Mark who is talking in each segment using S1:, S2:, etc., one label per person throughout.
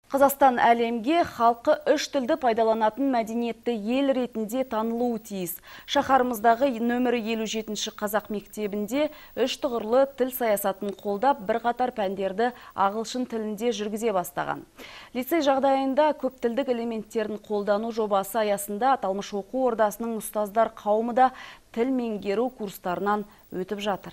S1: Қазақстан әлемге халқы үш тілді пайдаланатын мәдениетті ел ретінде танылуы тиіс. Шаһарымыздағы нөмірі 57-ші қазақ мектебінде үш тұғырлы тіл саясатын қолдап бірқатар пәндерді ағылшын тілінде жүргізе бастаған. Лицей жағдайында көптілдік элементтерін қолдану жобасы аясында аталмыш оқу ордасының ұстаздар қауымы да тіл меңгеру курстарынан өтіп жатыр.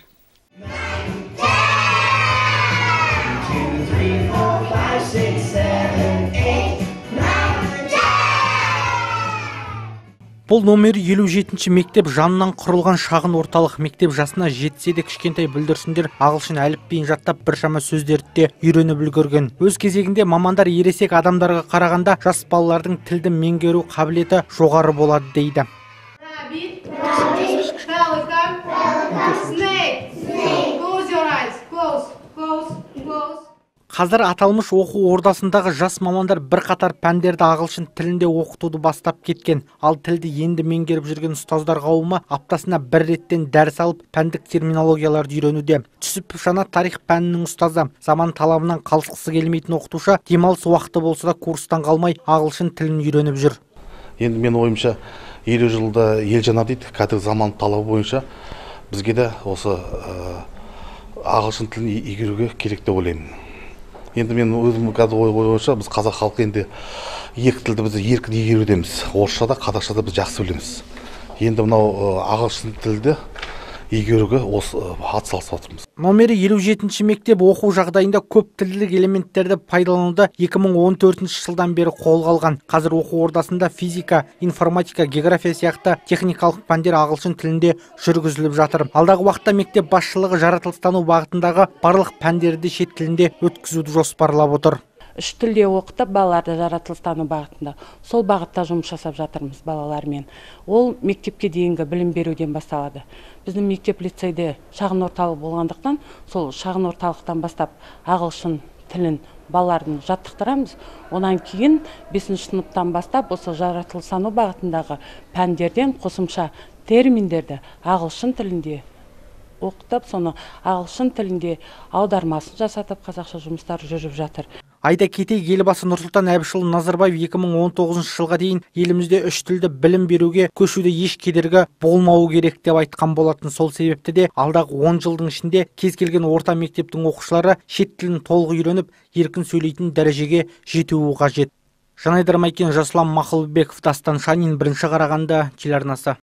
S2: Бұл номер 57-ші мектеп жанынан құрылған шағын орталық. Мектеп жасына жетсе де кішкентай бүлдіршіндер ағылшын әліпбиін жаттап біршама сөздерді де үйреніп үлгерген. Өз кезегінде мамандар ересек адамдарға қарағанда жас балалардың тілді меңгеру қабілеті жоғары болады дейді. Қазір аталмыш оқу ордасындағы жас мамандар бірқатар пәндерді ағылшын тілінде оқытуды бастап кеткен. Ал тілді енді меңгеріп жүрген ұстаздар қауымы аптасына бір реттен дәріс алып, пәндік терминологияларды үйренуде. Түсіп жаңа тарих пәнінің ұстазы, заман талабынан қалысқысы келмейтін оқытушы, демалыс уақыты болса да курстан қалмай ағылшын тілін үйреніп жүр.
S3: Енді мен ойымша 50 жылда ел жаңа дейді, қазір заман талабы бойынша бізге де осы ағылшын тілін игеруге керек деп ойлаймын. Енді мен өзім қазір ойымша біз қазақ халқы енді екі тілді біз еркін игерудеміз. Орысша да, қазақша да біз жақсы білеміз. Енді мынау ағылшын тілді игеруге осы атсалысып отырмыз.
S2: Номері 57-ші мектеп оқу жағдайында көп тілдік элементтерді пайдалануды 2014 жылдан бері қолға алған. Қазір оқу ордасында физика, информатика, география сияқты техникалық пәндер ағылшын тілінде жүргізіліп жатыр. Алдағы уақытта мектеп басшылығы жаратылыстану бағытындағы барлық пәндерді шет тілінде өткізуді жоспарлап отыр.
S4: Үш тілде оқытып балаларды жаратылыстану бағытында. Сол бағытта жұмыс жасап жатырмыз балалармен. Ол мектепке дейінгі білім беруден басталады. Біздің мектеп лицейде шағын орталық болғандықтан, сол шағын орталықтан бастап ағылшын тілін балалардың жаттықтырамыз. Онан кейін 5-ші сыныптан бастап осы жаратылыстану бағытындағы пәндерден қосымша терминдерді ағылшын тілінде оқытып, соны ағылшын тілінде аудармасын жасатып, қазақша жұмыстар жүріп жатыр.
S2: Айта кетейік, елбасы Нұрсұлтан Әбішұлы Назарбаев 2019 жылға дейін елімізде үш тілді білім беруге көшуде еш кедергі болмауы керек деп айтқан болатын. Сол себепті де алдағы 10 жылдың ішінде кез келген орта мектептің оқушылары шет тілін толық үйреніп, еркін сөйлейтін дәрежеге жетуі қажет. Жанайдар Майкен, Жасұлан Мақұлбеков, Дастан Шанин, Бірінші Қарағанды телеарнасы.